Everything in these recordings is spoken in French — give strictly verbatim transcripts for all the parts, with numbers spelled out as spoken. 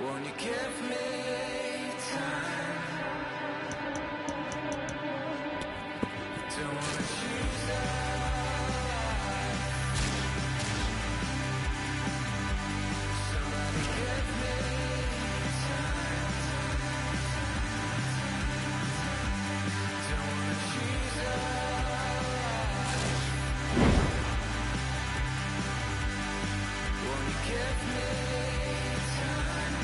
Won't you give me time? Don't wanna choose life. Somebody give me time. Don't wanna choose life. Won't you give me time?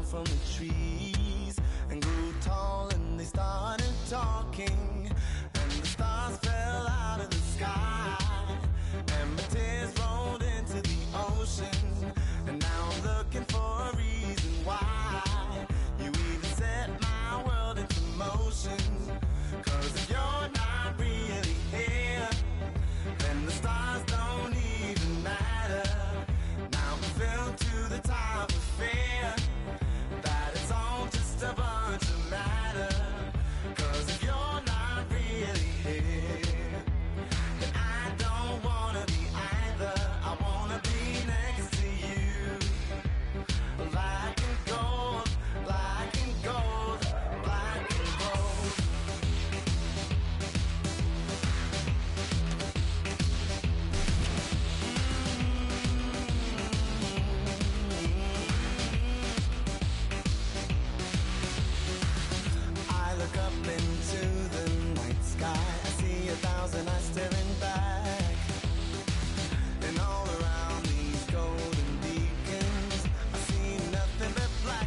from the trees and grew tall, and they started talking, and the stars fell out of the sky, and my tears rolled into the ocean, and now I'm looking for a reason why you even set my world into motion. Cause if you're not really here, then the stars don't even matter. Now I'm filled to the top of fear that it's all just a bunch of matter. Cause if you're not really here, then I don't wanna be either. I wanna be next to you. Black and gold, black and gold, black and gold. I look up into the night sky. I see a thousand eyes staring back, and all around these golden beacons, I see nothing but black.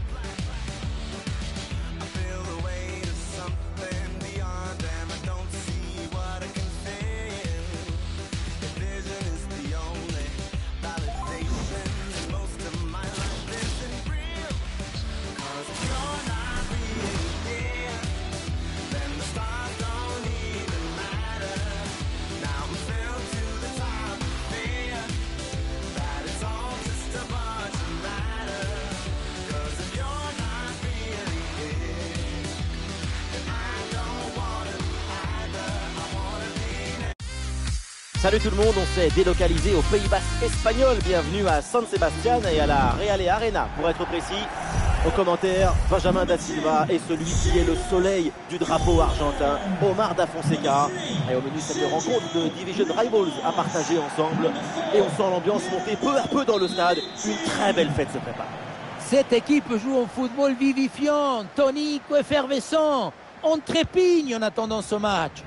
I feel the weight of something beyond them. I don't see what I can feel. If vision is the only validation, then most of my life isn't real. Cause if you're not really here, then the stars don't even matter. Now I'm filled to the top of fear that it's all just a bunch of matter. Cause if you're not really here, then I don't wanna be either. I wanna be next. Salut tout le monde, on s'est délocalisé au Pays Basque espagnol. Bienvenue à San Sebastián et à la Reale Arena pour être précis. Au commentaire, Benjamin da Silva et celui qui est le soleil du drapeau argentin, Omar da Fonseca. Et au menu, cette rencontre de Division Rivals à partager ensemble. Et on sent l'ambiance monter peu à peu dans le stade. Une très belle fête se prépare. Cette équipe joue un football vivifiant, tonique, effervescent. On trépigne en attendant ce match.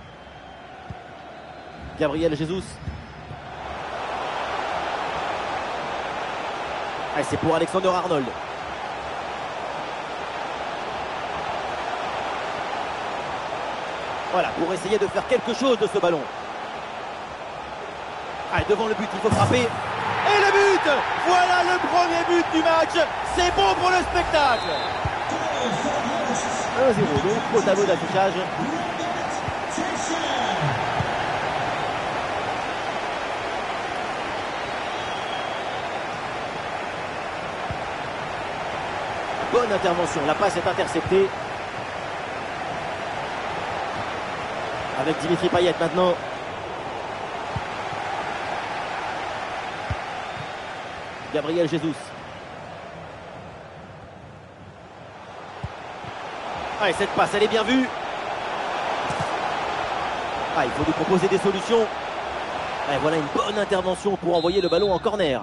Gabriel Jesus. Et c'est pour Alexander Arnold. Voilà, pour essayer de faire quelque chose de ce ballon. Allez, devant le but, il faut frapper. Et le but! Voilà le premier but du match. C'est bon pour le spectacle. un zéro, donc au tableau d'affichage. Bonne intervention, la passe est interceptée. Avec Dimitri Payet maintenant. Gabriel Jesus. Ah, et cette passe, elle est bien vue. Ah, il faut lui proposer des solutions. Ah, et voilà une bonne intervention pour envoyer le ballon en corner.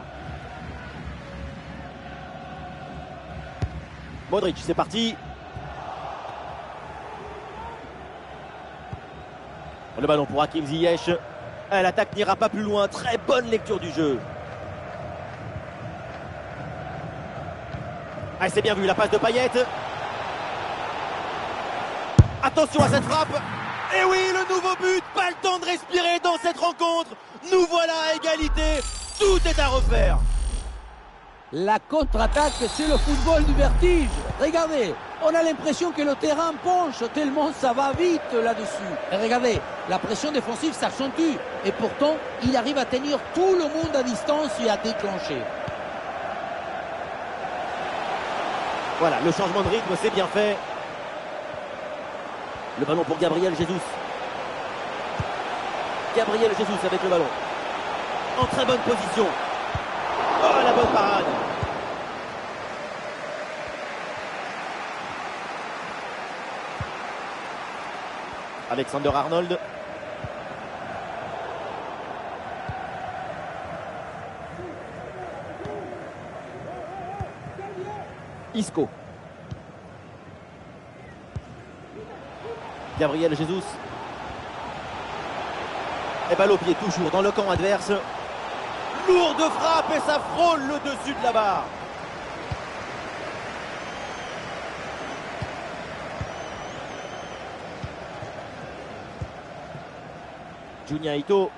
Modric, c'est parti. Le ballon pour Hakim Ziyech. L'attaque n'ira pas plus loin. Très bonne lecture du jeu. Ah, c'est bien vu, la passe de Payet. Attention à cette frappe. Et oui, le nouveau but. Pas le temps de respirer dans cette rencontre. Nous voilà à égalité. Tout est à refaire. La contre-attaque, c'est le football du vertige. Regardez, on a l'impression que le terrain penche tellement ça va vite là-dessus. Et regardez, la pression défensive s'accentue. Et pourtant, il arrive à tenir tout le monde à distance et à déclencher. Voilà, le changement de rythme, c'est bien fait. Le ballon pour Gabriel Jesus. Gabriel Jesus avec le ballon. En très bonne position. Oh, la bonne parade. Alexander Arnold. Isco. Gabriel Jesus. Et balle au pied toujours dans le camp adverse. Lourde frappe et ça frôle le dessus de la barre. Junya Ito.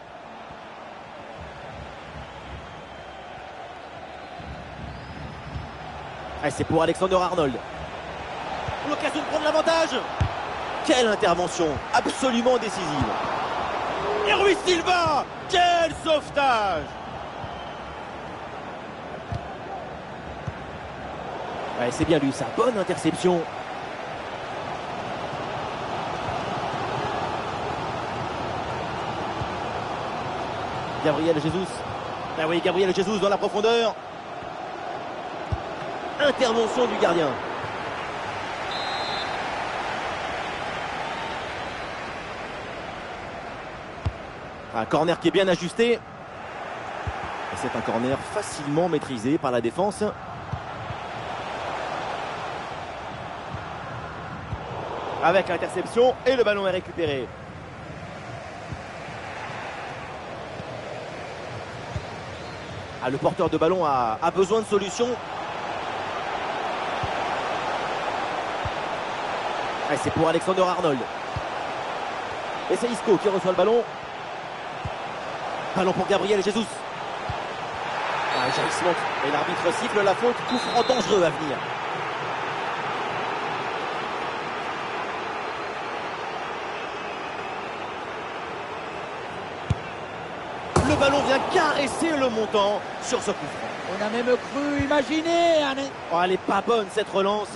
Et c'est pour Alexander Arnold. L'occasion de prendre l'avantage. Quelle intervention absolument décisive. Et Rui Silva, quel sauvetage. Ouais, c'est bien lui, sa bonne interception. Gabriel Jesus. Ah oui, Gabriel Jesus dans la profondeur. Intervention du gardien. Un corner qui est bien ajusté. Et c'est un corner facilement maîtrisé par la défense. Avec l'interception et le ballon est récupéré. Ah, le porteur de ballon a, a besoin de solutions. Ah, c'est pour Alexander Arnold. Et c'est Isco qui reçoit le ballon. Ballon pour Gabriel Jesus. Ah, jaillissement. Et l'arbitre siffle la faute. Coup franc dangereux à venir. Le ballon vient caresser le montant sur ce coup franc. On a même cru imaginer. Oh, elle n'est pas bonne cette relance.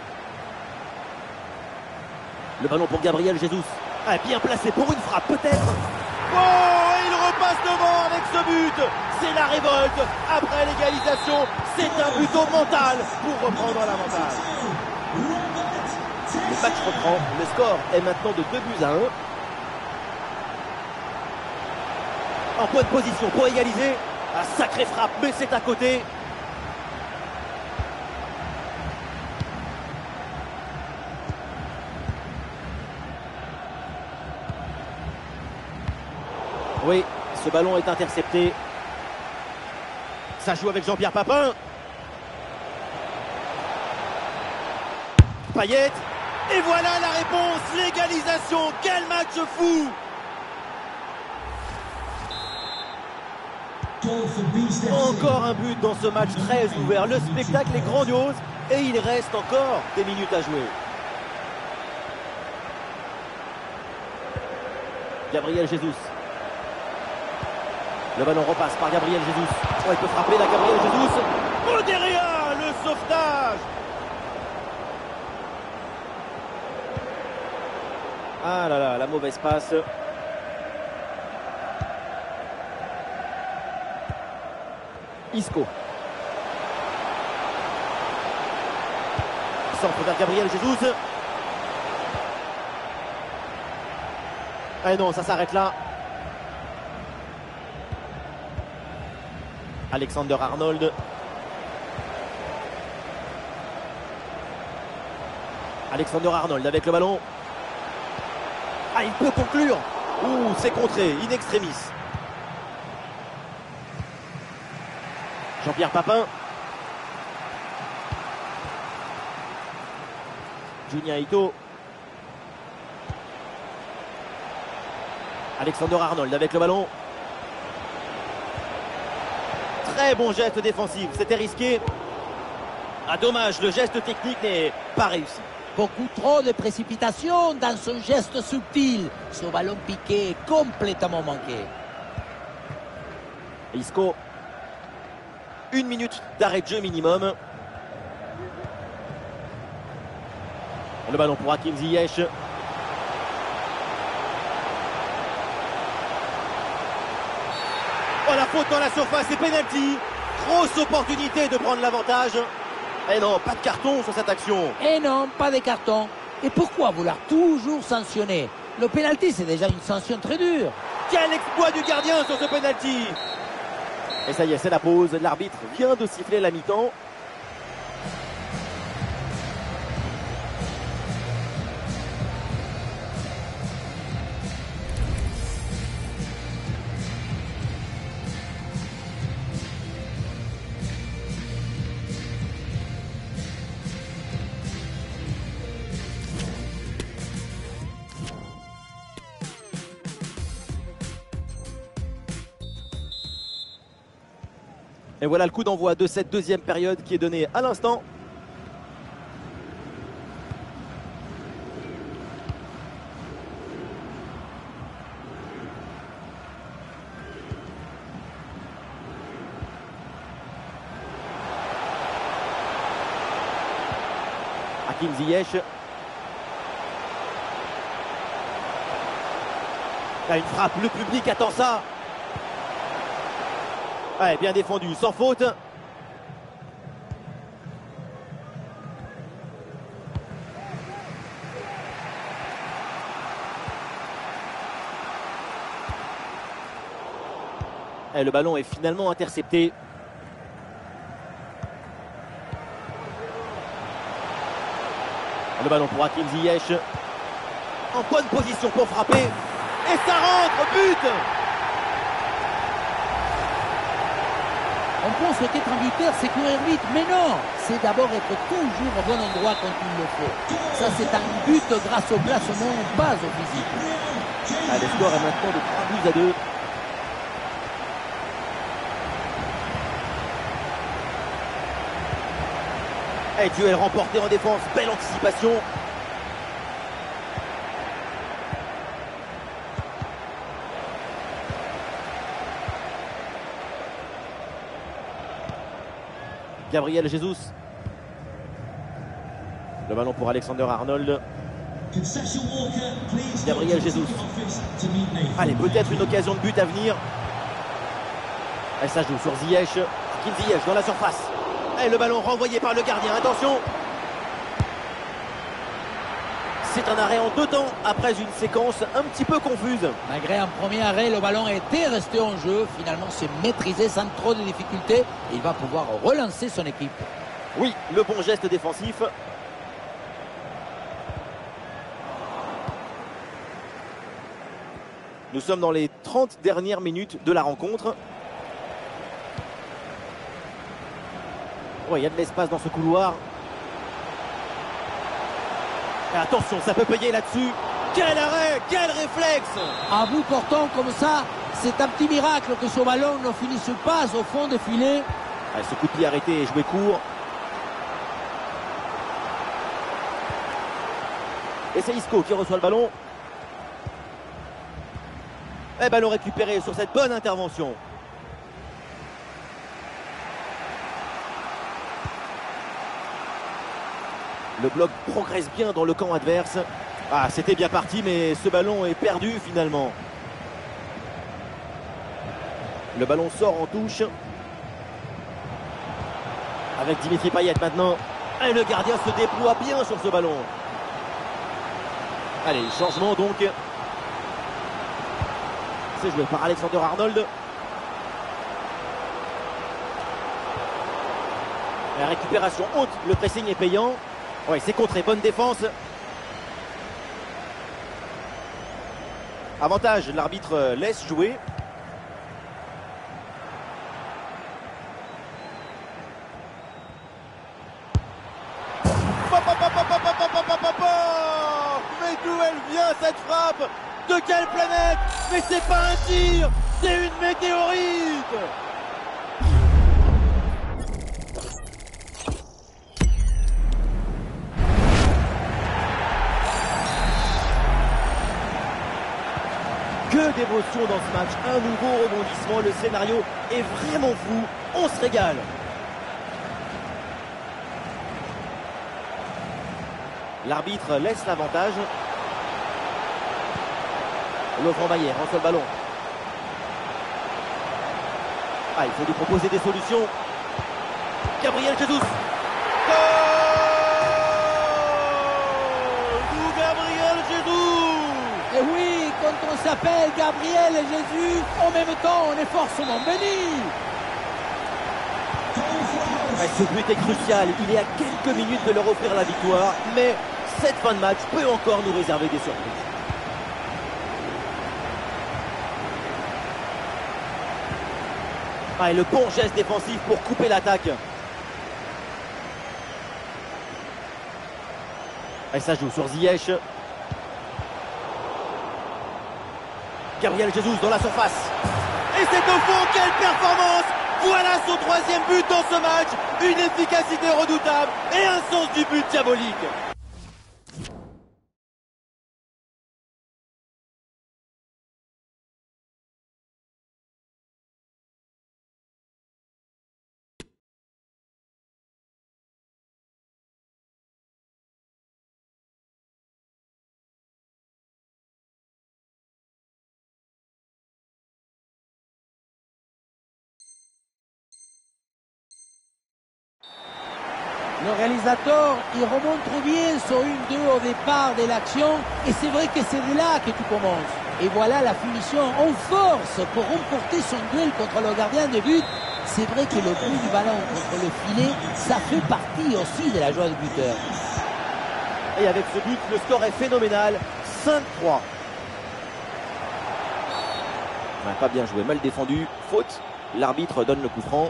Le ballon pour Gabriel Jesus. Ah, bien placé pour une frappe peut-être. Oh, il repasse devant avec ce but. C'est la révolte. Après l'égalisation, c'est un but au mental pour reprendre l'avantage. Le match reprend. Le score est maintenant de deux buts à un. En bonne position pour égaliser. Un sacré frappe, mais c'est à côté. Oui, ce ballon est intercepté. Ça joue avec Jean-Pierre Papin. Payet. Et voilà la réponse, l'égalisation. Quel match fou! Encore un but dans ce match très ouvert. Le spectacle est grandiose et il reste encore des minutes à jouer. Gabriel Jesus. Le ballon repasse par Gabriel Jesus. Oh, il peut frapper là, Gabriel Jesus. Oh, derrière, le sauvetage. Ah là là, la mauvaise passe. Isco. Centre vers Gabriel Jesus. Ah non, ça s'arrête là. Alexander Arnold. Alexander Arnold avec le ballon. Ah, il peut conclure. Ouh, c'est contré, in extremis. Jean-Pierre Papin. Junya Ito. Alexander Arnold avec le ballon. Très bon geste défensif, c'était risqué. Ah, dommage, le geste technique n'est pas réussi. Beaucoup trop de précipitation dans son geste subtil. Ce ballon piqué est complètement manqué. Isco. Une minute d'arrêt de jeu minimum. Le ballon pour Hakim Ziyech. Oh, la faute dans la surface et pénalty. Grosse opportunité de prendre l'avantage. Et non, pas de carton sur cette action. Et non, pas de carton. Et pourquoi vouloir toujours sanctionner? Le pénalty, c'est déjà une sanction très dure. Quel exploit du gardien sur ce pénalty. Et ça y est, c'est la pause. L'arbitre vient de siffler la mi-temps. Et voilà le coup d'envoi de cette deuxième période qui est donné à l'instant. Hakim Ziyech. Là, une frappe, le public attend ça. Ouais, bien défendu, sans faute. Et le ballon est finalement intercepté. Le ballon pour Hakim Ziyech. En bonne position pour frapper. Et ça rentre, but! On pense qu'être un buteur, c'est courir vite, mais non, c'est d'abord être toujours au bon endroit quand il le faut. Ça, c'est un but grâce au placement, pas au physique. Ah, le score est maintenant de trois buts à deux. Et duel remporté en défense, belle anticipation. Gabriel Jesus. Le ballon pour Alexander Arnold. Gabriel Jesus. Allez, peut-être une occasion de but à venir. Et ça joue sur Ziyech. Hakim Ziyech dans la surface. Et le ballon renvoyé par le gardien. Attention. C'est un arrêt en deux temps après une séquence un petit peu confuse. Malgré un premier arrêt, le ballon était resté en jeu. Finalement, c'est maîtrisé sans trop de difficultés. Il va pouvoir relancer son équipe. Oui, le bon geste défensif. Nous sommes dans les trente dernières minutes de la rencontre. Ouais, il y a de l'espace dans ce couloir. Et attention, ça peut payer là-dessus. Quel arrêt, quel réflexe! À bout portant comme ça, c'est un petit miracle que ce ballon ne finisse pas au fond des filets. Allez, ce coup de pied arrêté et joué court. Et c'est Isco qui reçoit le ballon. Et ballon récupéré sur cette bonne intervention. Le bloc progresse bien dans le camp adverse. Ah, c'était bien parti, mais ce ballon est perdu finalement. Le ballon sort en touche. Avec Dimitri Payet maintenant. Et le gardien se déploie bien sur ce ballon. Allez, changement donc. C'est joué par Alexander Arnold. La récupération haute, le pressing est payant. Oui, c'est contré, bonne défense. Avantage, l'arbitre laisse jouer. Mais d'où elle vient cette frappe? De quelle planète? Mais c'est pas un tir, c'est une météorite! Que d'émotion dans ce match, un nouveau rebondissement, le scénario est vraiment fou, on se régale. L'arbitre laisse l'avantage. Laurent Bayer reçoit le ballon. Ah, il faut lui proposer des solutions. Gabriel Jesus. Goal de Gabriel Jesus. Et oui, quand on s'appelle Gabriel et Jésus, en même temps, on est forcément béni. Ce but est crucial, il est à quelques minutes de leur offrir la victoire, mais cette fin de match peut encore nous réserver des surprises. Ah, et le bon geste défensif pour couper l'attaque. Et ça joue sur Ziyech. Gabriel Jesus dans la surface. Et c'est au fond, quelle performance! Voilà son troisième but dans ce match. Une efficacité redoutable et un sens du but diabolique. Le réalisateur, il remonte très bien sur une deux au départ de l'action. Et c'est vrai que c'est de là que tu commences. Et voilà la finition en force pour remporter son duel contre le gardien de but. C'est vrai que le bruit du ballon contre le filet, ça fait partie aussi de la joie du buteur. Et avec ce but, le score est phénoménal. cinq trois. Ouais, pas bien joué, mal défendu. Faute. L'arbitre donne le coup franc.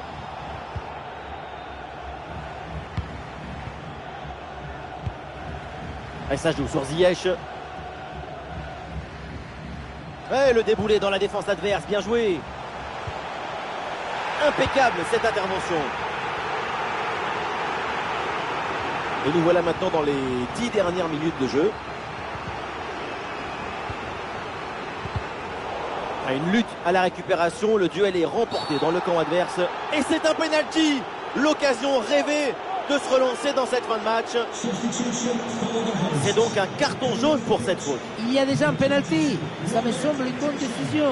Et ça joue sur Ziyech. Ouais, le déboulé dans la défense adverse, bien joué. Impeccable cette intervention. Et nous voilà maintenant dans les dix dernières minutes de jeu. Une lutte à la récupération, le duel est remporté dans le camp adverse. Et c'est un penalty. L'occasion rêvée de se relancer dans cette fin de match. C'est donc un carton jaune pour cette faute. Il y a déjà un penalty. Ça me semble une bonne décision.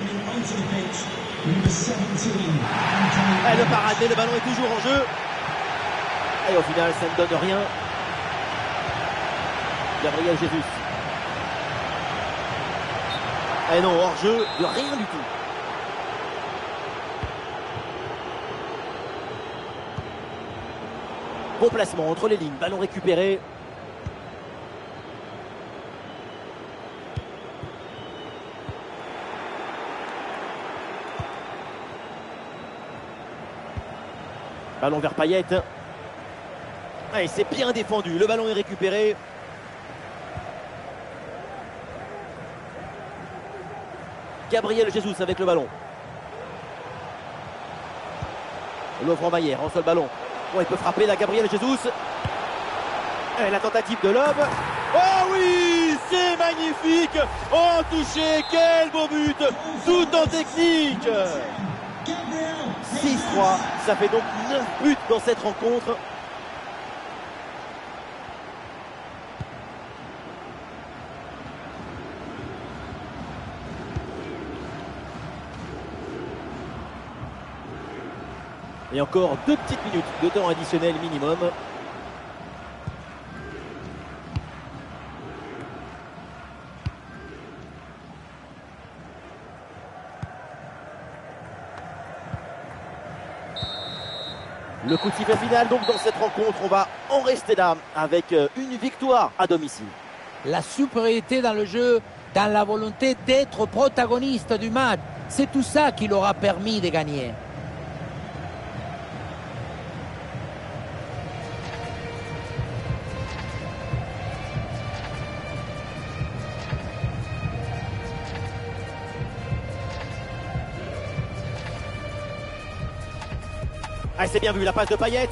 Et le paradé, le ballon est toujours en jeu. Et au final, ça ne donne rien. Gabriel Jesus. Et non, hors jeu, de rien du tout. Bon placement entre les lignes, ballon récupéré. Ballon vers Payet. Et c'est bien défendu, le ballon est récupéré. Gabriel Jesus avec le ballon. Lovren Mayer, en seul ballon. Bon, il peut frapper là, Gabriel Jesus. Et la tentative de lob. Oh oui, c'est magnifique. Oh, touché, quel beau but. Tout en technique. six trois, ça fait donc neuf buts dans cette rencontre. Et encore deux petites minutes de temps additionnel minimum. Le coup de sifflet final donc dans cette rencontre, on va en rester là avec une victoire à domicile. La supériorité dans le jeu, dans la volonté d'être protagoniste du match, c'est tout ça qui leur a permis de gagner. Ah, c'est bien vu, la passe de Payet.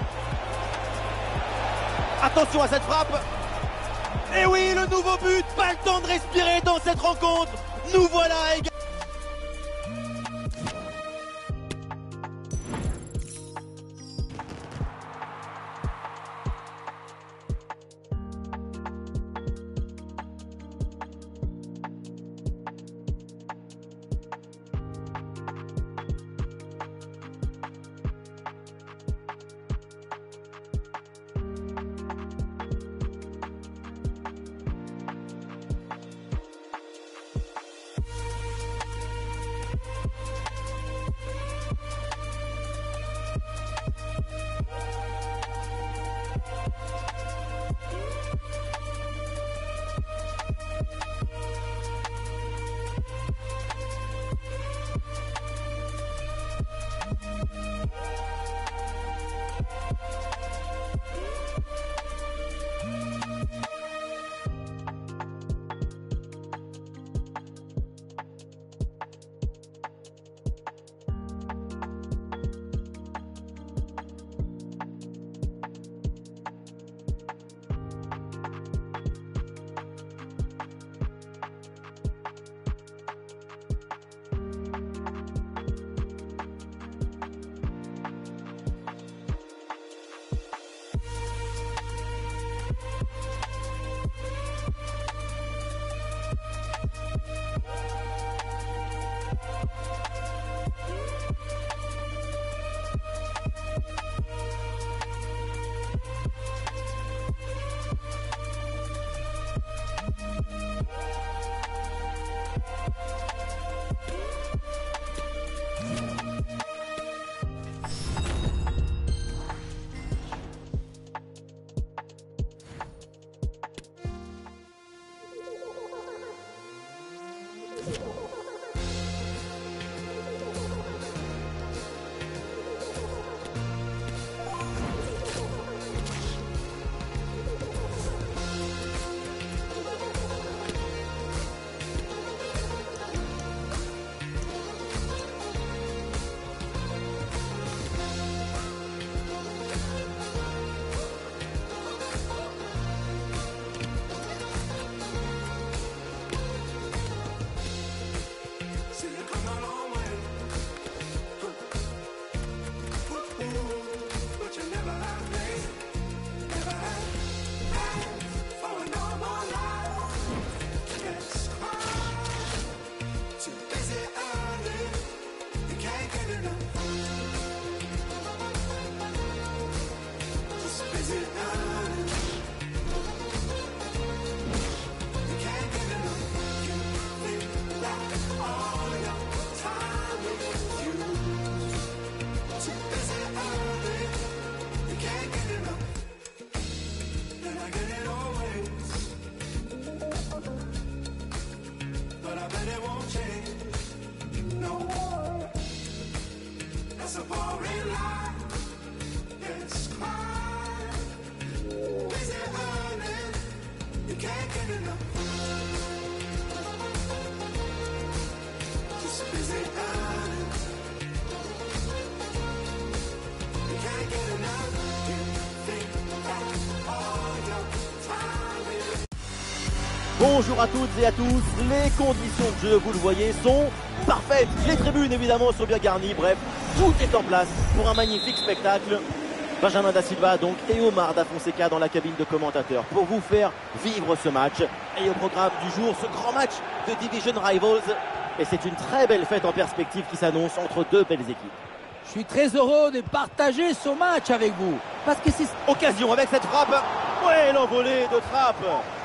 Attention à cette frappe. Et oui, le nouveau but. Pas le temps de respirer dans cette rencontre. Nous voilà également. Bonjour à toutes et à tous, les conditions de jeu, vous le voyez, sont parfaites. Les tribunes évidemment sont bien garnies, bref, tout est en place pour un magnifique spectacle. Benjamin Da Silva donc et Omar Da Fonseca dans la cabine de commentateurs pour vous faire vivre ce match. Et au programme du jour, ce grand match de Division Rivals. Et c'est une très belle fête en perspective qui s'annonce entre deux belles équipes. Je suis très heureux de partager ce match avec vous. Parce que c'est... Occasion avec cette frappe. Ouais, l'envolée de frappe.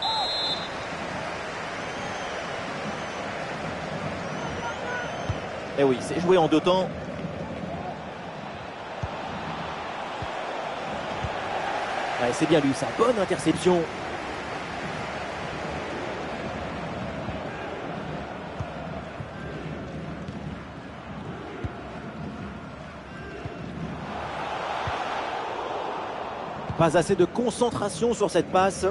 Et oui, c'est joué en deux temps. Ouais, c'est bien lui, sa bonne interception. Pas assez de concentration sur cette passe.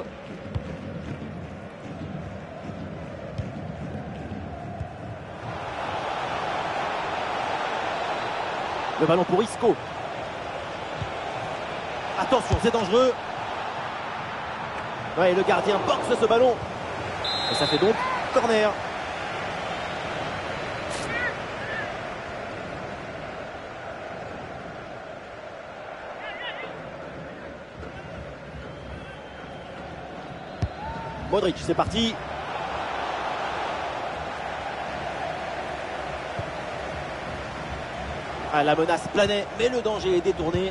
Le ballon pour Isco. Attention, c'est dangereux. Ouais, le gardien boxe ce ballon. Et ça fait donc corner. Modric, c'est parti. Ah, la menace planait, mais le danger est détourné.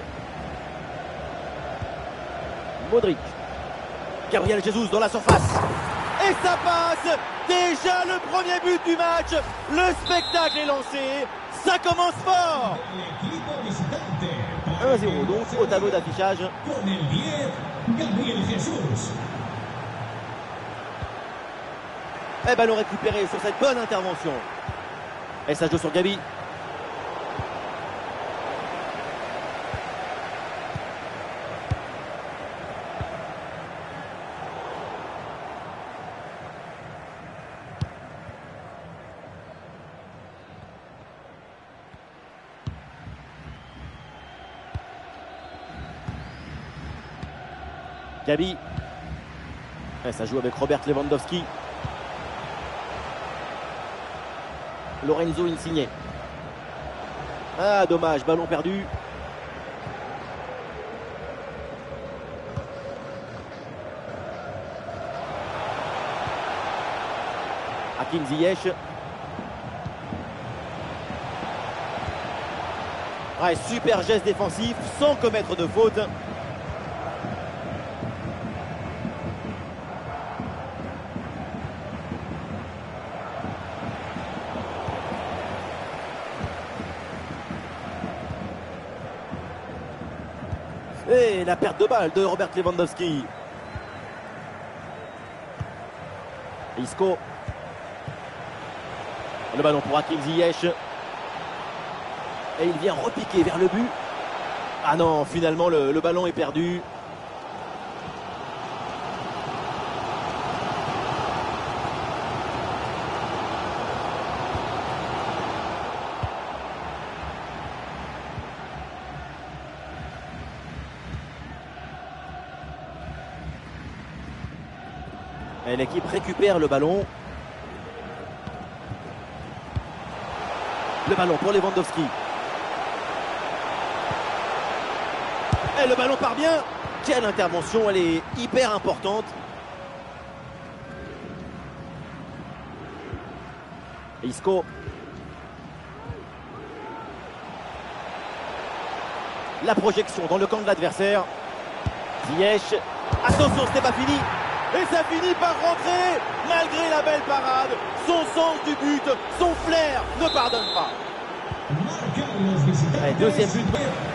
Modric. Gabriel Jesus dans la surface. Et ça passe. Déjà le premier but du match. Le spectacle est lancé. Ça commence fort. un à zéro donc au tableau d'affichage. Et ballon récupéré sur cette bonne intervention. Et ça joue sur Gabi. Gabi. Et ça joue avec Robert Lewandowski. Lorenzo Insigne. Ah, dommage, ballon perdu. Hakim Ziyech. Ah, super geste défensif sans commettre de faute. Et la perte de balle de Robert Lewandowski. Isco. Le ballon pour Hakim Ziyech. Et il vient repiquer vers le but. Ah non, finalement le, le ballon est perdu. Et l'équipe récupère le ballon. Le ballon pour Lewandowski. Et le ballon part bien. Quelle intervention, elle est hyper importante. Isco. La projection dans le camp de l'adversaire. Ziyech. Attention, ce n'est pas fini. Et ça finit par rentrer. Malgré la belle parade, son sens du but, son flair ne pardonne pas. Allez, deuxième but.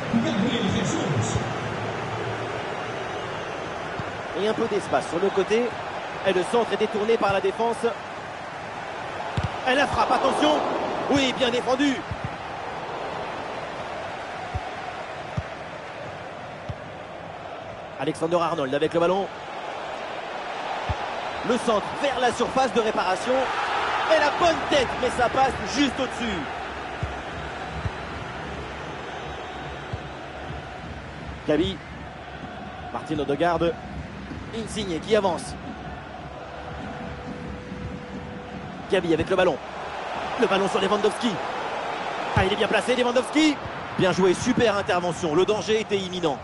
Et un peu d'espace sur le côté. Et le centre est détourné par la défense. Et la frappe, attention. Oui, bien défendu. Alexander-Arnold avec le ballon. Le centre vers la surface de réparation. Et la bonne tête, mais ça passe juste au-dessus. Gavi. Martin Odegaard. Insigne qui avance. Gavi avec le ballon. Le ballon sur Lewandowski. Ah, il est bien placé, Lewandowski. Bien joué, super intervention. Le danger était imminent.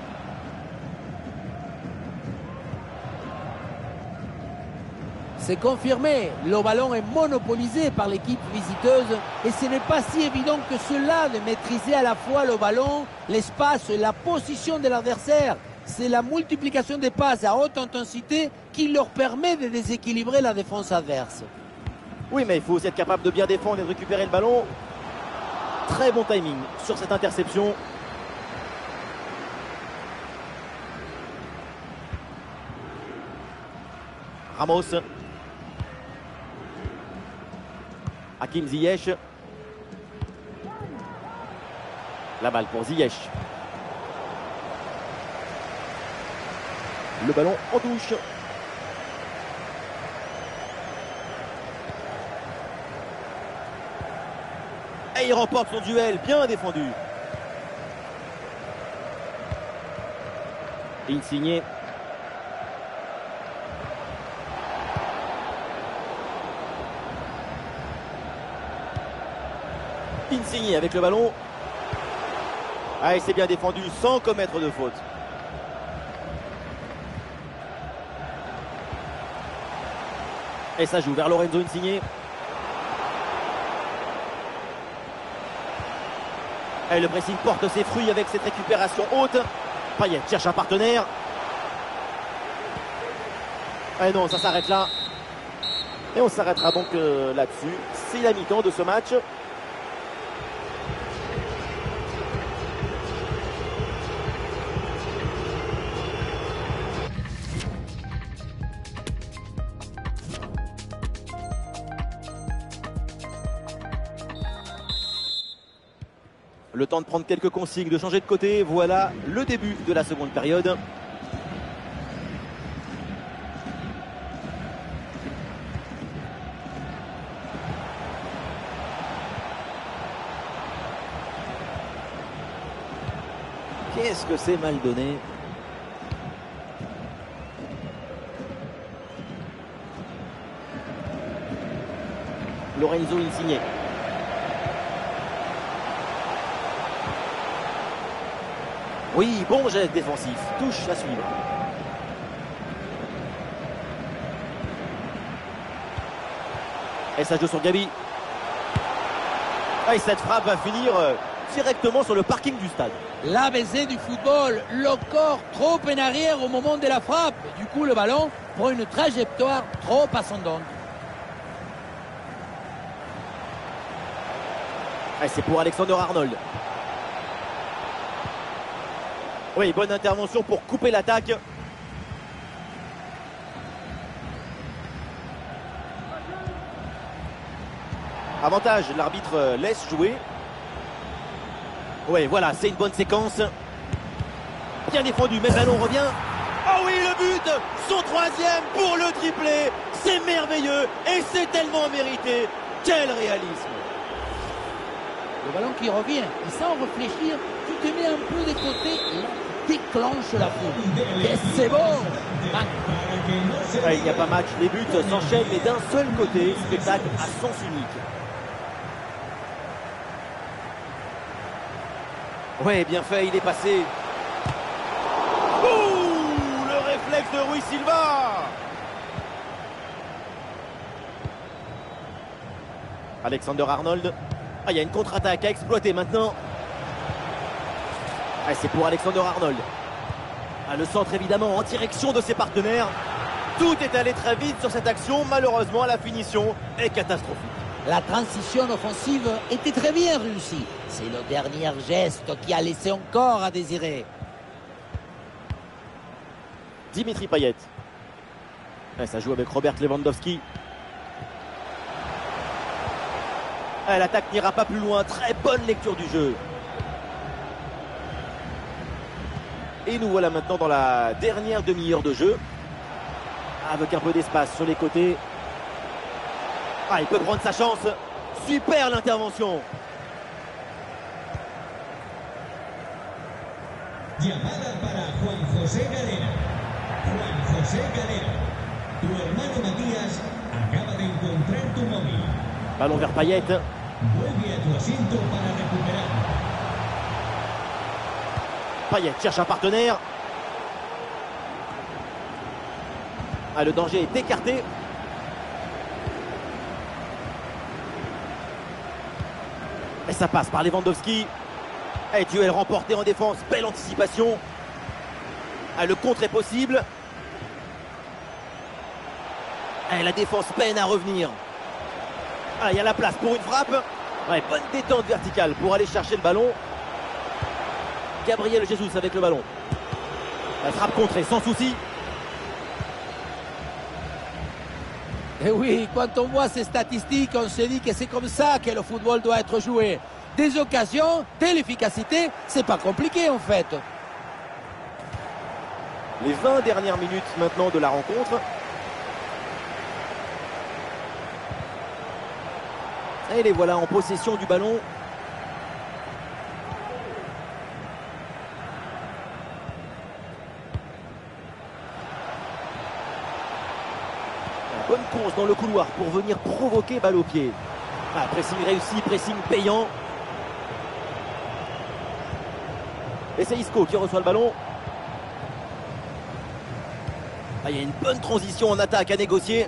C'est confirmé, le ballon est monopolisé par l'équipe visiteuse et ce n'est pas si évident que cela de maîtriser à la fois le ballon, l'espace et la position de l'adversaire. C'est la multiplication des passes à haute intensité qui leur permet de déséquilibrer la défense adverse. Oui, mais il faut aussi être capable de bien défendre et de récupérer le ballon. Très bon timing sur cette interception. Ramos. Hakim Ziyech. La balle pour Ziyech. Le ballon en touche. Et il remporte son duel, bien défendu. Insigne. Insigne avec le ballon. Ah, il s'est bien défendu sans commettre de faute. Et ça joue vers Lorenzo Insigne. Et le pressing porte ses fruits avec cette récupération haute. Payet cherche un partenaire. Et non, ça s'arrête là. Et on s'arrêtera donc euh, là-dessus. C'est la mi-temps de ce match. Le temps de prendre quelques consignes, de changer de côté. Voilà le début de la seconde période. Qu'est-ce que c'est mal donné. Lorenzo Insigne. Oui, bon geste défensif. Touche à suivre. Et ça joue sur Gavi. Et cette frappe va finir directement sur le parking du stade. L'A B C du football, le corps trop en arrière au moment de la frappe. Du coup, le ballon prend une trajectoire trop ascendante. Et c'est pour Alexander-Arnold. Oui, bonne intervention pour couper l'attaque. Avantage, l'arbitre laisse jouer. Ouais, voilà, c'est une bonne séquence. Bien défendu, mais le ballon revient. Oh oui, le but, son troisième pour le triplé. C'est merveilleux et c'est tellement mérité. Quel réalisme. Le ballon qui revient, et sans réfléchir, tu te mets un peu de côté et là, tu déclenches la foule. Et c'est bon. Ouais, il n'y a pas match, les buts s'enchaînent, mais d'un seul côté, spectacle à sens unique. Ouais, bien fait, il est passé. Ouh, le réflexe de Rui Silva. Alexander Arnold. Ah, il y a une contre-attaque à exploiter maintenant. Ah, c'est pour Alexander Arnold. Ah, le centre évidemment en direction de ses partenaires. Tout est allé très vite sur cette action. Malheureusement, la finition est catastrophique. La transition offensive était très bien réussie. C'est le dernier geste qui a laissé encore à désirer. Dimitri Payet. Ah, ça joue avec Robert Lewandowski. Ah, l'attaque n'ira pas plus loin. Très bonne lecture du jeu. Et nous voilà maintenant dans la dernière demi-heure de jeu. Avec un peu d'espace sur les côtés. Ah, il peut prendre sa chance. Super l'intervention. Llamada para Juan José Galera. Juan José Galera. Tu hermano Matías acaba de encontrar tu móvil. Ballon vers Payet. Vuelve a tu asiento para recuperar. Payet cherche un partenaire. Ah, le danger est écarté. Et ça passe par Lewandowski. Et duel remporté en défense. Belle anticipation. Ah, le contre est possible. Et la défense peine à revenir. Ah, il y a la place pour une frappe. Ouais, bonne détente verticale pour aller chercher le ballon. Gabriel Jesus avec le ballon. La frappe contrée sans souci. Et oui, quand on voit ces statistiques, on se dit que c'est comme ça que le football doit être joué. Des occasions, de l'efficacité, c'est pas compliqué en fait. Les vingt dernières minutes maintenant de la rencontre. Et les voilà en possession du ballon. La bonne course dans le couloir pour venir provoquer balle au pied. Ah, pressing réussi, pressing payant. Et c'est Isco qui reçoit le ballon. Ah, il y a une bonne transition en attaque à négocier.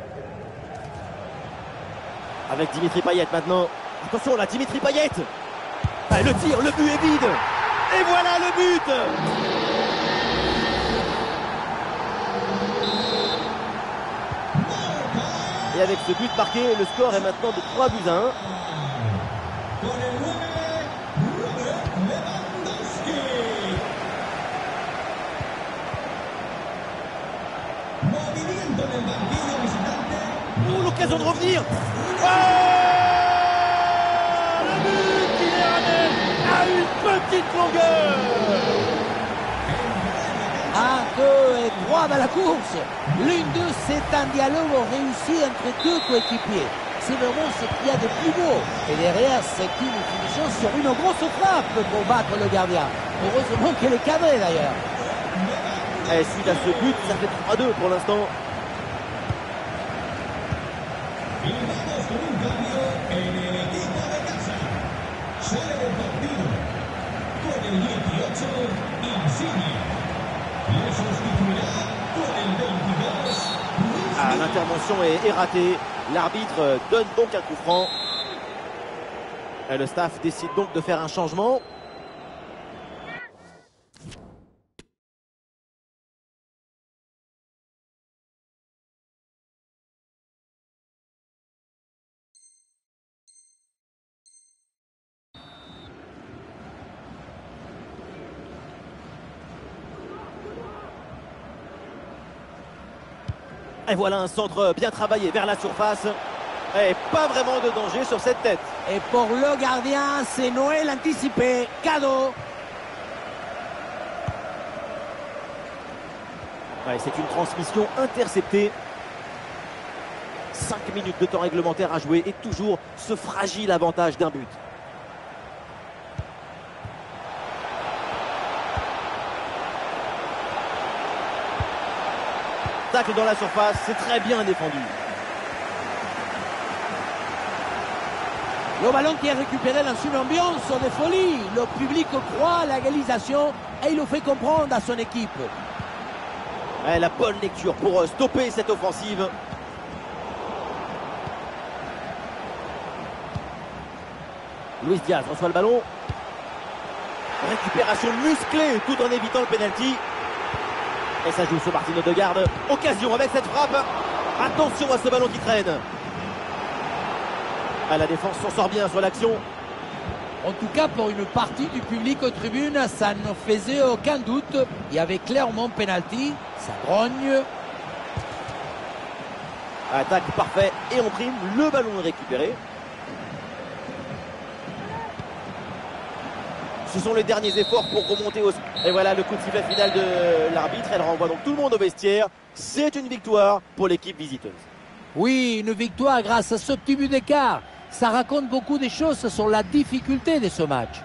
Avec Dimitri Payet maintenant. Attention là, Dimitri Payet. Ah, le tir, le but est vide. Et voilà le but. Et avec ce but marqué, le score est maintenant de trois buts à un. Oh, l'occasion de revenir. Oh, le but qui les ramène à une petite longueur. Un, deux et trois dans la course. L'une d'eux, c'est un dialogue réussi entre deux coéquipiers. C'est vraiment ce qu'il y a de plus beau. Et derrière, c'est une finition sur une grosse frappe pour battre le gardien. Heureusement qu'elle est cadrée d'ailleurs. Et suite à ce but, ça fait trois deux pour l'instant. Y vamos con un cambio en el equipo de casa. Sale del partido con el dieciocho, Insigne. Le sustituirá con el veintidós. Ah, l'intervention est, est ratée. L'arbitre donne donc un coup franc. Et le staff décide donc de faire un changement. Et voilà un centre bien travaillé vers la surface. Et pas vraiment de danger sur cette tête. Et pour le gardien, c'est Noël anticipé. Cadeau. Ouais, c'est une transmission interceptée. cinq minutes de temps réglementaire à jouer et toujours ce fragile avantage d'un but. Tacle dans la surface, c'est très bien défendu. Le ballon qui est récupéré dans une ambiance de folie. Le public croit à la égalisation et il le fait comprendre à son équipe. Ouais, la bonne lecture pour stopper cette offensive. Luis Diaz reçoit le ballon. Récupération musclée tout en évitant le penalty. Et ça joue sur Martin Odegaard. Occasion avec cette frappe. Attention à ce ballon qui traîne. Ah, la défense s'en sort bien sur l'action. En tout cas, pour une partie du public aux tribunes, ça ne faisait aucun doute. Il y avait clairement penalty. Ça grogne. Attaque parfait et on prime. Le ballon est récupéré. Ce sont les derniers efforts pour remonter au... Et voilà le coup de sifflet final de l'arbitre. Elle renvoie donc tout le monde au vestiaire. C'est une victoire pour l'équipe visiteuse. Oui, une victoire grâce à ce petit but d'écart. Ça raconte beaucoup de choses sur la difficulté de ce match.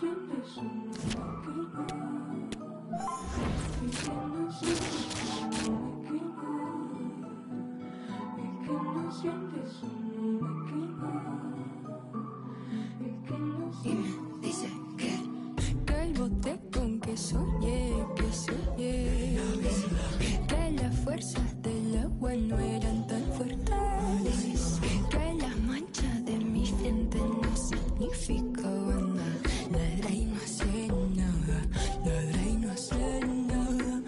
Que el bote con que soñé, que soñé, que las fuerzas del agua no eran tan fuertes, que las manchas de mi frente no significaban nada, nada y no hace nada, nada y no hace nada.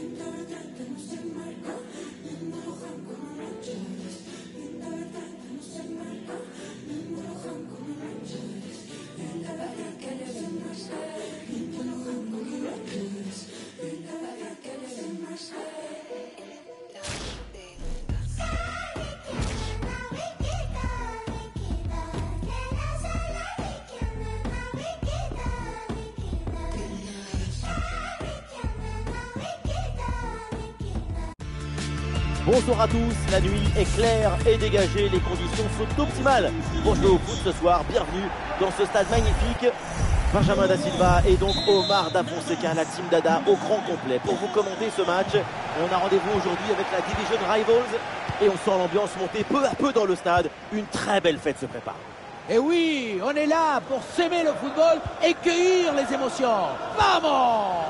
Bonsoir à tous, la nuit est claire et dégagée, les conditions sont optimales pour jouer au foot ce soir. Bienvenue dans ce stade magnifique. Benjamin Da Silva et donc Omar Da Fonseca, la team Dada au grand complet pour vous commenter ce match. Et on a rendez-vous aujourd'hui avec la Division Rivals et on sent l'ambiance monter peu à peu dans le stade. Une très belle fête se prépare. Et oui, on est là pour s'aimer le football et cueillir les émotions. Vamos!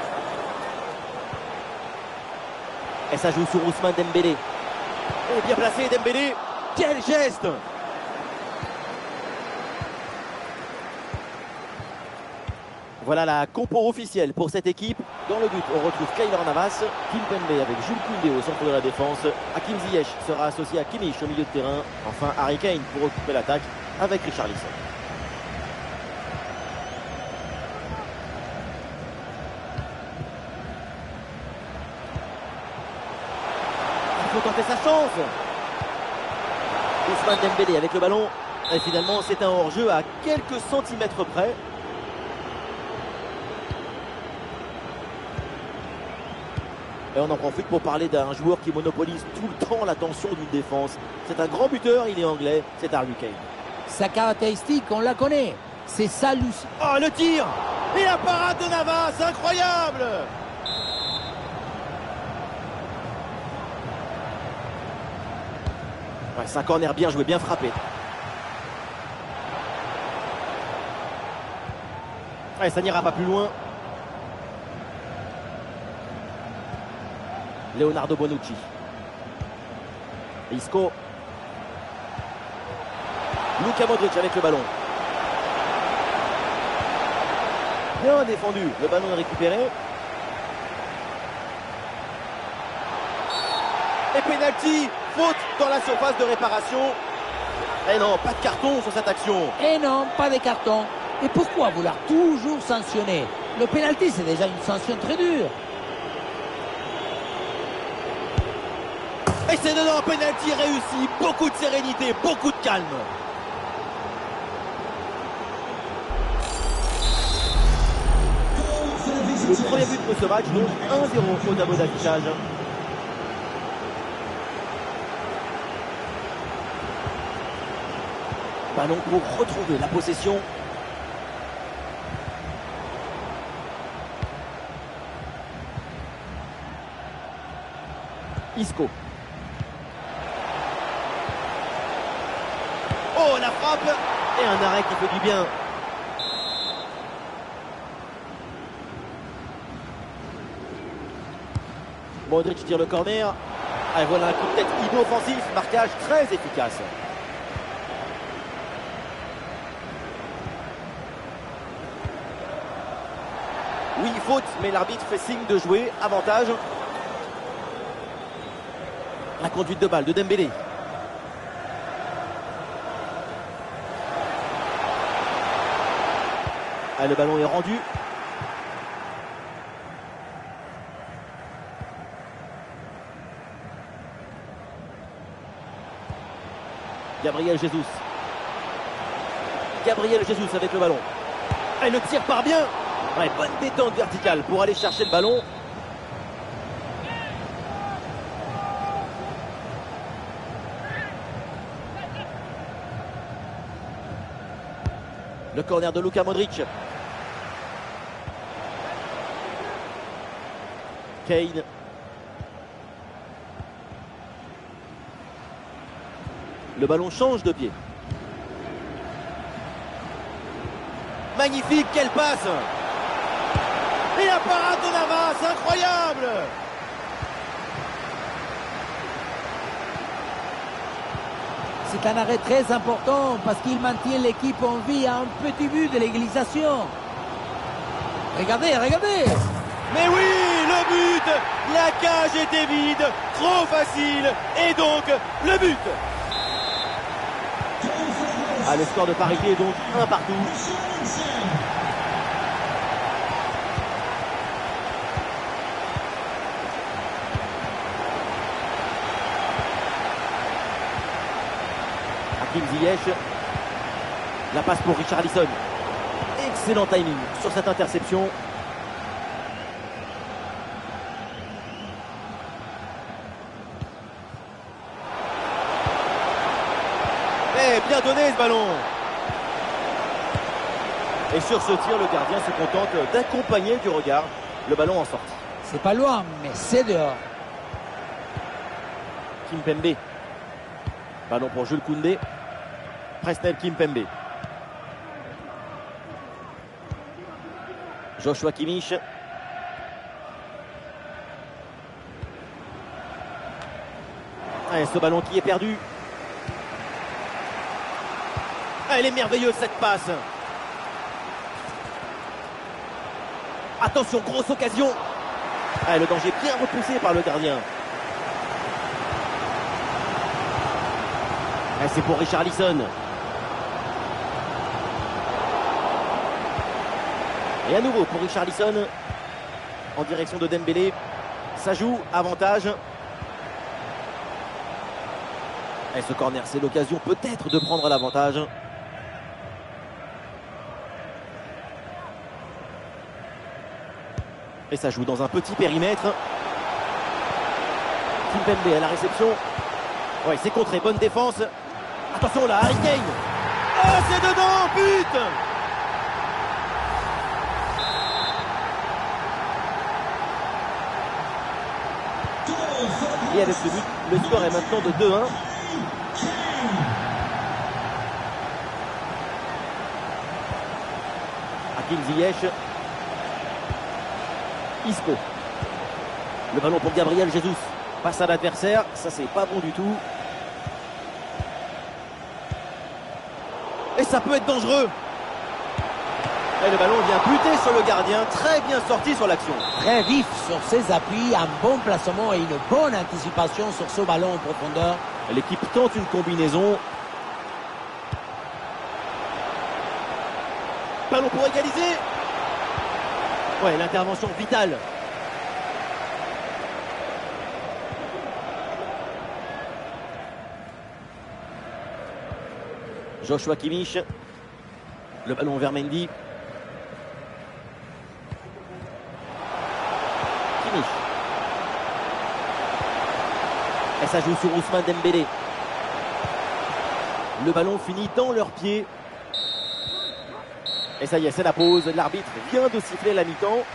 Et ça joue sur Ousmane Dembélé. Et bien placé Dembélé. Quel geste! Voilà la compo officielle pour cette équipe. Dans le but, on retrouve Keylor Navas, Kimpembe avec Jules Koundé au centre de la défense. Hakim Ziyech sera associé à Kimmich au milieu de terrain. Enfin, Harry Kane pour occuper l'attaque avec Richarlison. Il faut tenter sa chance. Ousmane Dembélé avec le ballon. Et finalement, c'est un hors-jeu à quelques centimètres près. Et on en profite pour parler d'un joueur qui monopolise tout le temps l'attention d'une défense. C'est un grand buteur, il est anglais, c'est Harry Kane. Sa caractéristique, on la connaît. C'est sa lucidité. Oh, le tir! Et la parade de Navas, incroyable! Ouais, c'est un corner bien joué, bien frappé. Ouais, ça n'ira pas plus loin. Leonardo Bonucci. Isco. Luka Modric avec le ballon. Bien défendu. Le ballon est récupéré. Et penalty. Faute dans la surface de réparation. Et non, pas de carton sur cette action. Et non, pas de carton. Et pourquoi vouloir toujours sanctionner? Le pénalty, c'est déjà une sanction très dure. Et c'est dedans, penalty réussi. Beaucoup de sérénité, beaucoup de calme. Le premier but de ce match, donc un zéro au tableau d'affichage. Ballon pour retrouver la possession. Isco. Oh, la frappe et un arrêt qui fait du bien. Modric tire le corner. Et voilà un coup de tête inoffensif, marquage très efficace. Oui, faute, mais l'arbitre fait signe de jouer. Avantage. La conduite de balle de Dembélé. Ah, le ballon est rendu. Gabriel Jesus. Gabriel Jesus avec le ballon. Et le tir part bien. Ouais, bonne détente verticale pour aller chercher le ballon. Le corner de Luka Modric. Kane. Le ballon change de pied. Magnifique, quelle passe! Et la parade de Navas, incroyable! C'est un arrêt très important parce qu'il maintient l'équipe en vie à un petit but de l'égalisation. Regardez, regardez! Mais oui, le but! La cage était vide, trop facile, et donc le but! Ah, le score de parité est donc un partout. Hakim Ziyech. La passe pour Richarlison. Excellent timing sur cette interception. Eh, bien donné ce ballon. Et sur ce tir, le gardien se contente d'accompagner du regard le ballon en sortie. C'est pas loin, mais c'est dehors. Kimpembe. Ballon pour Jules Koundé. Presnel Kimpembe. Joshua Kimmich. Et ce ballon qui est perdu. Ah, elle est merveilleuse cette passe. Attention, grosse occasion. Ah, le danger bien repoussé par le gardien. Ah, c'est pour Richarlison. Et à nouveau pour Richarlison. En direction de Dembélé. Ça joue, avantage. Et ce corner, c'est l'occasion peut-être de prendre l'avantage. Et ça joue dans un petit périmètre. Kimpembe à la réception. Ouais, c'est contré, bonne défense. Attention là, Harry Kane. Oh, c'est dedans, but! Et avec ce but, le score est maintenant de deux un. Hakim Ziyech. Isco. Le ballon pour Gabriel Jesus. Passe à l'adversaire. Ça, c'est pas bon du tout. Et ça peut être dangereux. Et le ballon vient buter sur le gardien. Très bien sorti sur l'action. Très vif sur ses appuis, un bon placement et une bonne anticipation sur ce ballon en profondeur. L'équipe tente une combinaison. Ballon pour égaliser. Ouais, l'intervention vitale. Joshua Kimmich. Le ballon vers Mendy. Kimmich. Et ça joue sur Ousmane Dembélé. Le ballon finit dans leurs pieds. Et ça y est, c'est la pause. L'arbitre vient de siffler la mi-temps.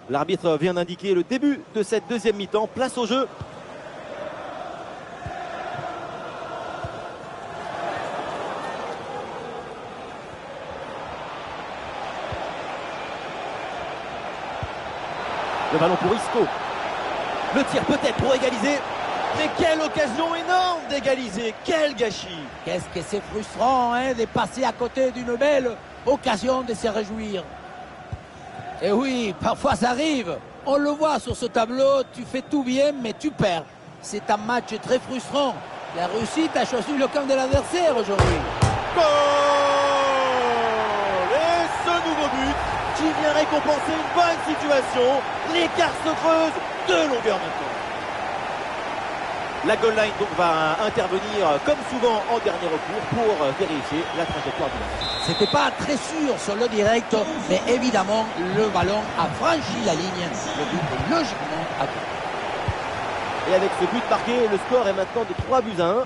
L'arbitre vient d'indiquer le début de cette deuxième mi-temps. Place au jeu. Le ballon pour Isco. Le tir peut-être pour égaliser. Mais quelle occasion énorme d'égaliser. Quel gâchis. Qu'est-ce que c'est frustrant hein, de passer à côté d'une belle occasion de se réjouir. Et oui, parfois ça arrive. On le voit sur ce tableau, tu fais tout bien mais tu perds. C'est un match très frustrant. La réussite a choisi le camp de l'adversaire aujourd'hui. Goal! Et ce nouveau but qui vient récompenser une bonne situation. L'écart se creuse de longueur maintenant. La goal line donc va intervenir comme souvent en dernier recours pour vérifier la trajectoire du match. C'était pas très sûr sur le direct, mais évidemment le ballon a franchi la ligne. Le but est logiquement à deux. Et avec ce but marqué, le score est maintenant de trois buts à un.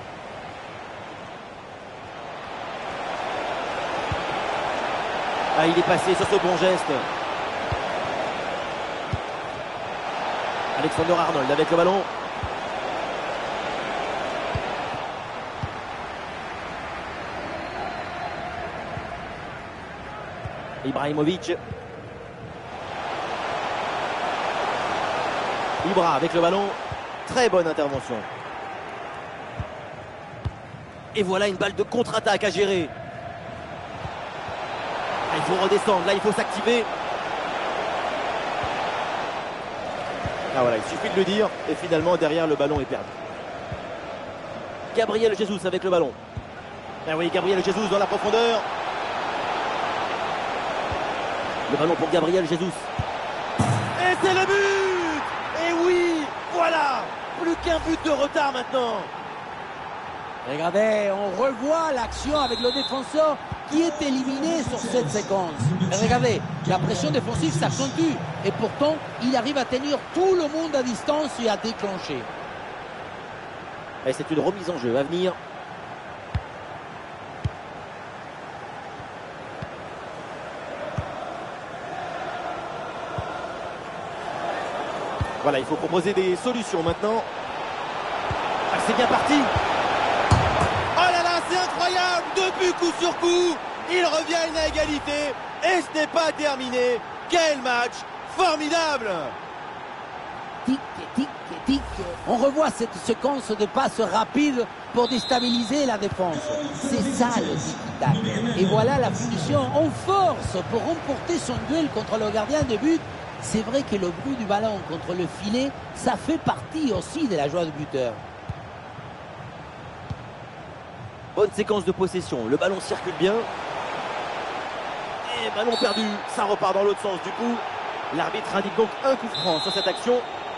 Ah, il est passé sur ce bon geste. Alexander Arnold avec le ballon. Ibrahimovic. Ibra avec le ballon. Très bonne intervention. Et voilà une balle de contre-attaque à gérer. Là, il faut redescendre. Là, il faut s'activer. Ah voilà, il suffit de le dire. Et finalement, derrière, le ballon est perdu. Gabriel Jesus avec le ballon. Ah oui, Gabriel Jesus dans la profondeur. Le ballon pour Gabriel Jesus. Et c'est le but! Et oui, voilà! Plus qu'un but de retard maintenant. Regardez, on revoit l'action avec le défenseur qui est éliminé sur cette séquence. Mais regardez, la pression défensive s'accentue. Et pourtant, il arrive à tenir tout le monde à distance et à déclencher. Et c'est une remise en jeu à venir. Voilà, il faut proposer des solutions maintenant. Ah, c'est bien parti. Oh là là, c'est incroyable. Deux buts coup sur coup. Ils reviennent à égalité. Et ce n'est pas terminé. Quel match formidable. Tic, tic, tic. On revoit cette séquence de passes rapides pour déstabiliser la défense. C'est ça le tic-tac. Et voilà la finition en force pour remporter son duel contre le gardien de but. C'est vrai que le bruit du ballon contre le filet, ça fait partie aussi de la joie du buteur. Bonne séquence de possession. Le ballon circule bien. Et ballon perdu. Ça repart dans l'autre sens du coup. L'arbitre indique donc un coup franc sur cette action.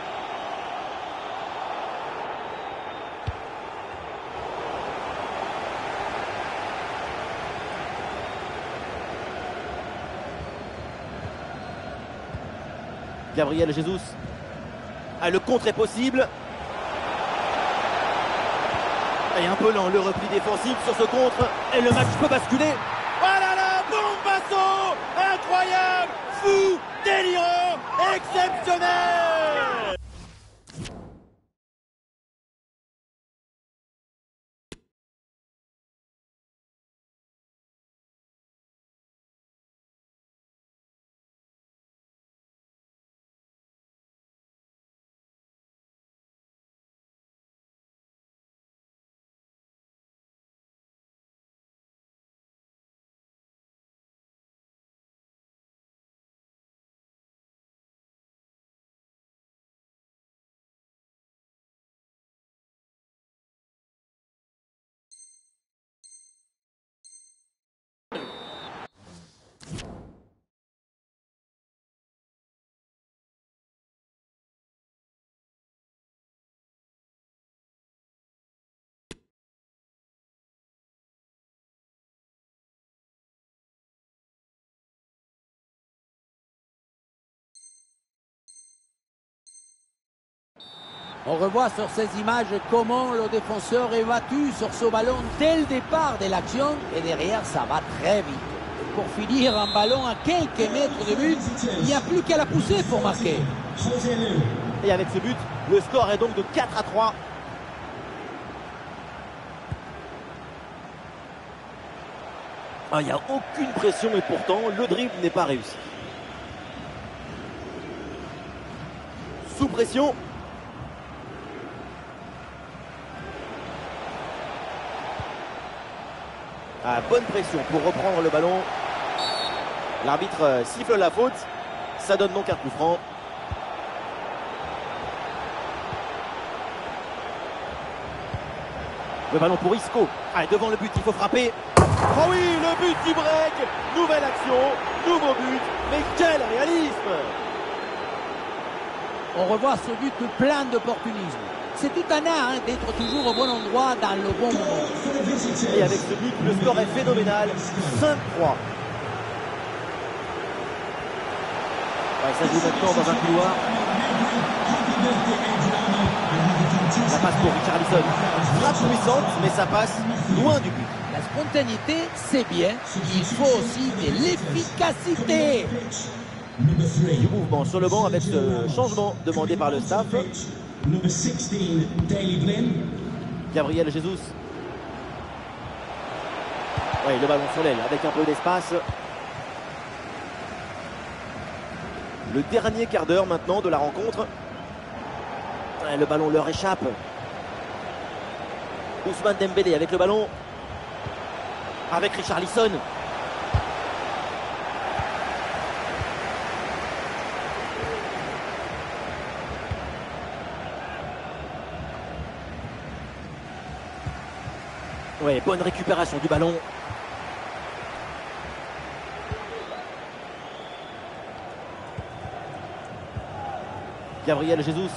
Gabriel Jesus. Ah, le contre est possible. Et un peu lent le repli défensif sur ce contre. Et le match peut basculer. Oh là là, bombasso. Incroyable, fou, délirant, exceptionnel. On revoit sur ces images comment le défenseur est battu sur ce ballon dès le départ de l'action et derrière ça va très vite. pour finir un ballon à quelques mètres de but. Il n'y a plus qu'à la pousser pour marquer. Et avec ce but, le score est donc de quatre à trois. Ah, il n'y a aucune pression et pourtant le dribble n'est pas réussi. Sous pression. Ah, bonne pression pour reprendre le ballon. L'arbitre siffle la faute. Ça donne donc un coup franc. Le ballon pour Isco. Ah, devant le but, il faut frapper. Oh oui, le but du break. Nouvelle action, nouveau but. Mais quel réalisme! On revoit ce but plein d'opportunisme. C'est tout un art hein, d'être toujours au bon endroit dans le bon moment. Et avec ce but, le score est phénoménal. cinq trois. Ouais, ça joue maintenant dans un couloir. La passe pour Richarlison. Frappe puissante, mais ça passe loin du but. La spontanéité, c'est bien. Il faut aussi de l'efficacité. Du mouvement sur le banc avec ce changement demandé par le staff. Gabriel Jesus. Oui, le ballon sur l'aile avec un peu d'espace. Le dernier quart d'heure maintenant de la rencontre. Le ballon leur échappe. Ousmane Dembélé avec le ballon. Avec Richarlison. Ouais, bonne récupération du ballon. Gabriel Jesus.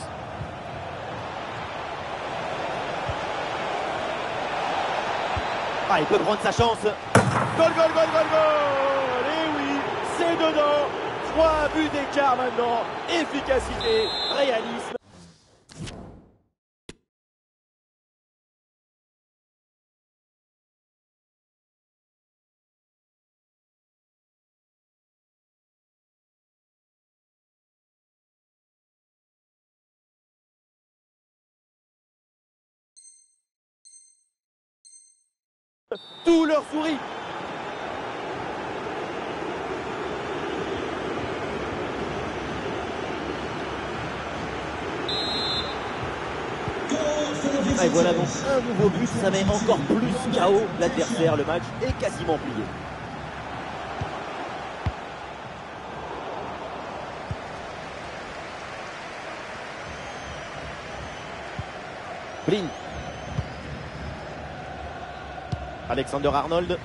Ah, il peut prendre sa chance. Goal, goal, goal, goal, goal. Et oui, c'est dedans. Trois buts d'écart maintenant. Efficacité, réalisme. Tout leur sourit. Et voilà donc un nouveau but, ça met encore plus K O l'adversaire. Le match est quasiment plié. Blin. Alexander Arnold.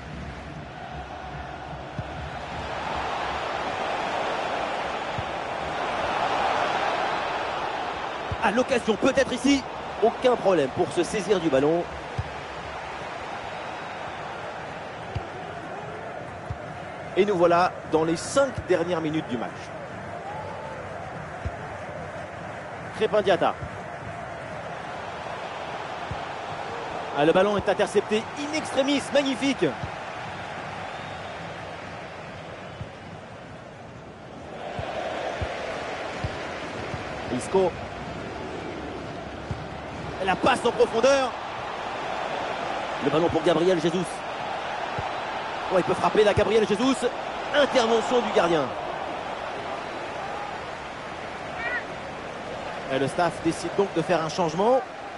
À l'occasion peut-être ici. Aucun problème pour se saisir du ballon. Et nous voilà dans les cinq dernières minutes du match. Crépin Diatta. Ah, le ballon est intercepté in extremis, magnifique. Isco. La passe en profondeur. Le ballon pour Gabriel Jesus. Oh, il peut frapper là, Gabriel Jesus. Intervention du gardien. Et le staff décide donc de faire un changement.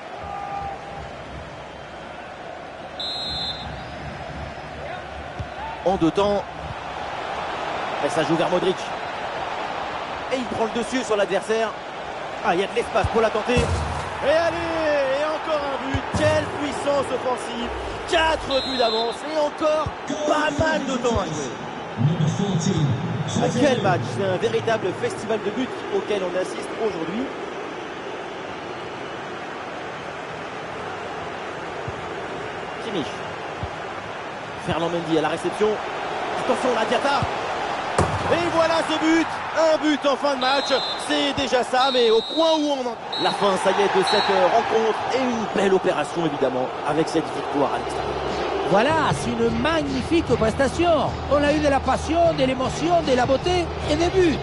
En deux temps. Et ça joue vers Modric. Et il prend le dessus sur l'adversaire. Ah, il y a de l'espace pour la tenter. Et allez, et encore un but. Quelle puissance offensive. Quatre buts d'avance et encore pas mal de temps à jouer. Ah, quel match. C'est un véritable festival de buts auquel on assiste aujourd'hui. Kimmich. Fernand Mendy à la réception. Attention, la Diatta. Et voilà ce but. Un but en fin de match. C'est déjà ça, mais au point où on en... La fin, ça y est, de cette rencontre. Et une belle opération, évidemment, avec cette victoire à l'extérieur. Voilà, c'est une magnifique prestation. On a eu de la passion, de l'émotion, de la beauté et des buts.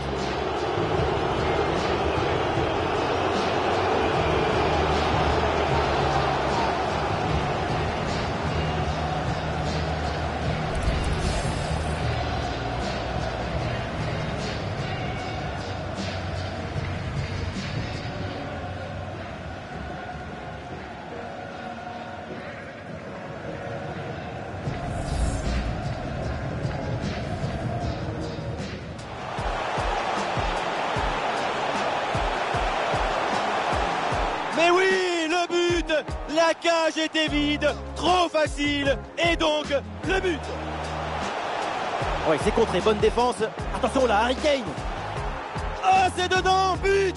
Mais oui, le but. La cage était vide, trop facile, et donc le but. Ouais, c'est contré, bonne défense. Attention là, Harry Kane. Ah, c'est dedans, but.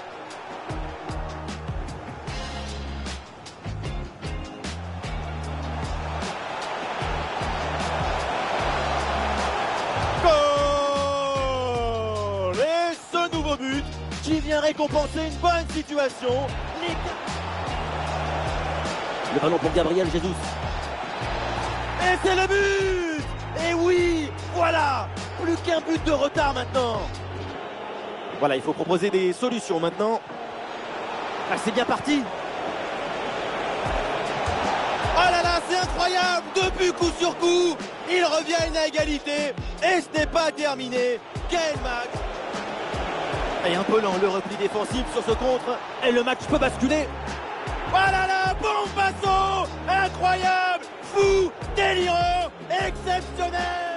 Goal. Et ce nouveau but qui vient récompenser une bonne situation. Les... Le ballon pour Gabriel Jesus. Et c'est le but. Et oui, voilà. Plus qu'un but de retard maintenant. Voilà, il faut proposer des solutions maintenant. Ah, c'est bien parti. Oh là là, c'est incroyable. Deux buts coup sur coup. Ils reviennent à égalité. Et ce n'est pas terminé. Quel match. Et un peu lent le repli défensif sur ce contre. Et le match peut basculer. Oh là là, bon passo. Incroyable. Fou. Délirant. Exceptionnel.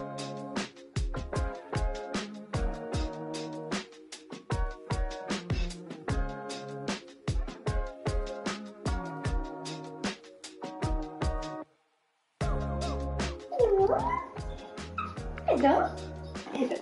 Hello. Hello.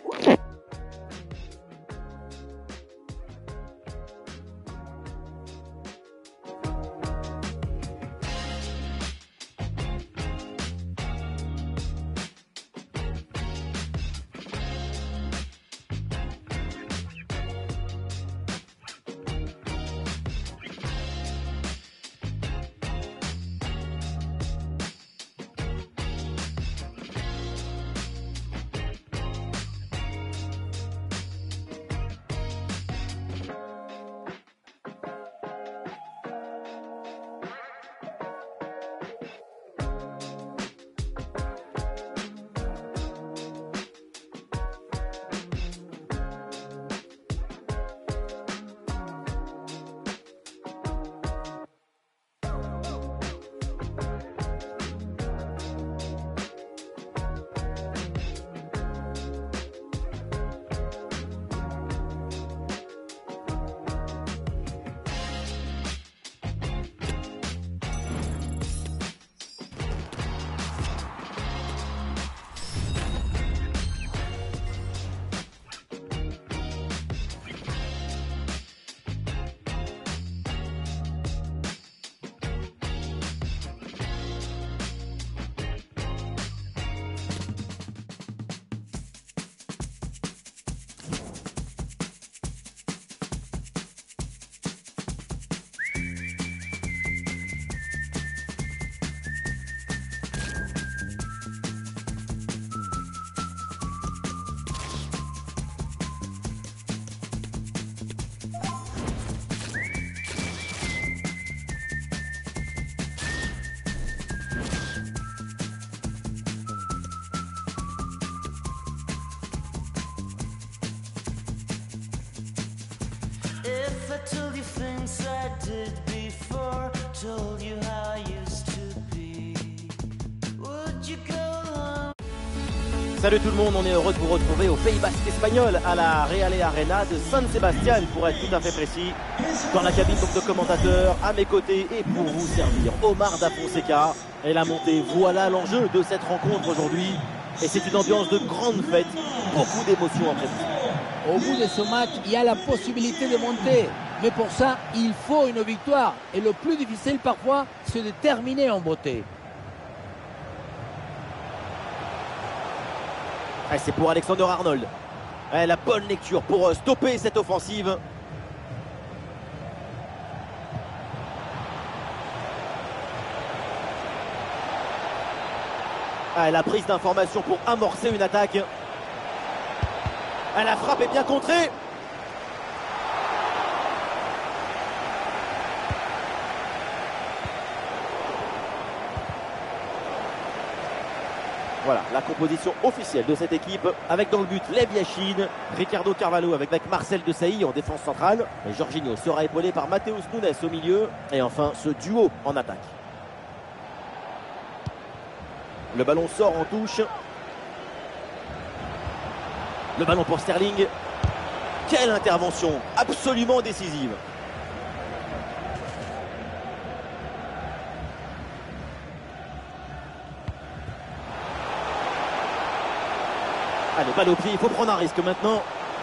If I told you things I did before, told you how I used to be, would you go home? Salut tout le monde, on est heureux de vous retrouver au Pays Basque espagnol à la Real Arena de San Sebastián pour être tout à fait précis. Dans la cabine donc, de commentateurs, à mes côtés et pour vous servir, Omar Da Fonseca et la montée. Voilà l'enjeu de cette rencontre aujourd'hui. Et c'est une ambiance de grande fête, beaucoup d'émotions en prévision. Au bout de ce match, il y a la possibilité de monter. Mais pour ça, il faut une victoire. Et le plus difficile parfois, c'est de terminer en beauté. Et c'est pour Alexander Arnold. Et la bonne lecture pour stopper cette offensive. Ah, la prise d'information pour amorcer une attaque. Ah, la frappe est bien contrée. Voilà la composition officielle de cette équipe avec dans le but Lev Yashin, Ricardo Carvalho avec, avec Marcel Desailly en défense centrale. Et Jorginho sera épaulé par Mateus Nunes au milieu. Et enfin ce duo en attaque. Le ballon sort en touche. Le ballon pour Sterling. Quelle intervention absolument décisive. Allez, balle au pied, il faut prendre un risque maintenant.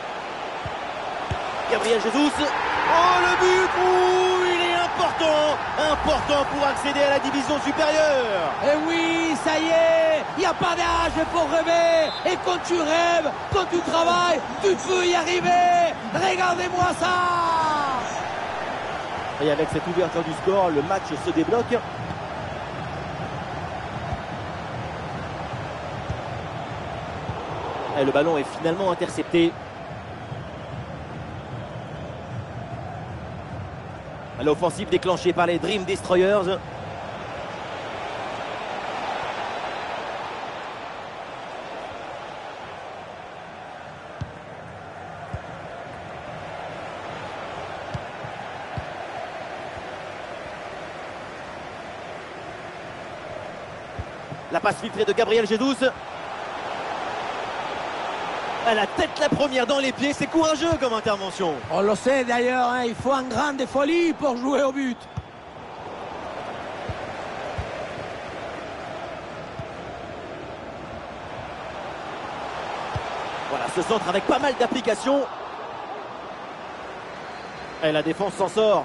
Gabriel Jesus. Oh, le but! Ouh, il est important! Important pour accéder à la division supérieure. Et oui, ça y est, il n'y a pas d'âge pour rêver. Et quand tu rêves, quand tu travailles, tu peux y arriver. Regardez-moi ça! Et avec cette ouverture du score, le match se débloque. Et le ballon est finalement intercepté. L'offensive déclenchée par les Dream Destroyers. La passe filtrée de Gabriel Jesus. À la tête la première dans les pieds, c'est courageux comme intervention. On le sait d'ailleurs, hein, il faut un grain de folie pour jouer au but. Voilà, ce centre avec pas mal d'applications. Et la défense s'en sort.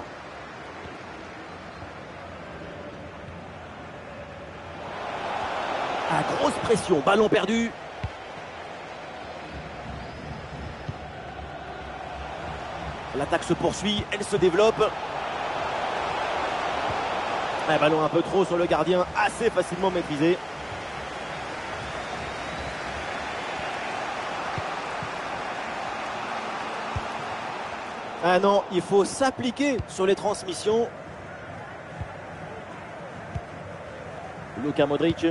Ah, grosse pression, ballon perdu. L'attaque se poursuit, elle se développe. Un ballon un peu trop sur le gardien, assez facilement maîtrisé. Ah non, il faut s'appliquer sur les transmissions. Luka Modric.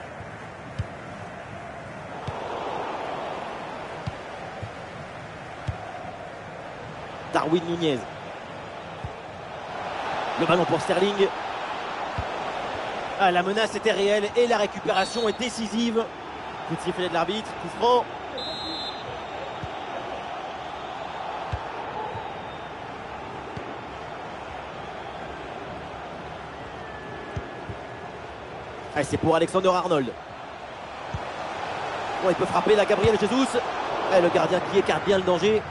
Darwin Nunez. Le ballon pour Sterling. Ah, la menace était réelle et la récupération est décisive. Coup de sifflet de l'arbitre, coup franc. Ah, c'est pour Alexander Arnold. Bon, il peut frapper là, Gabriel Jesus. Ah, le gardien qui écarte bien le danger.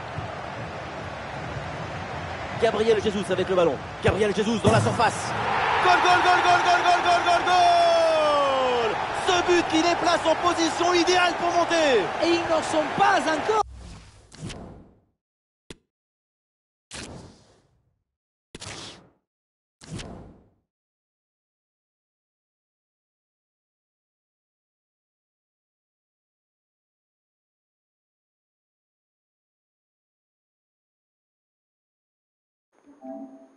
Gabriel Jesus avec le ballon. Gabriel Jesus dans la surface. Goal, goal, goal, goal, goal, goal, goal, goal, goal. Ce but qui les place en position idéale pour monter. Et ils n'en sont pas encore. Thank you.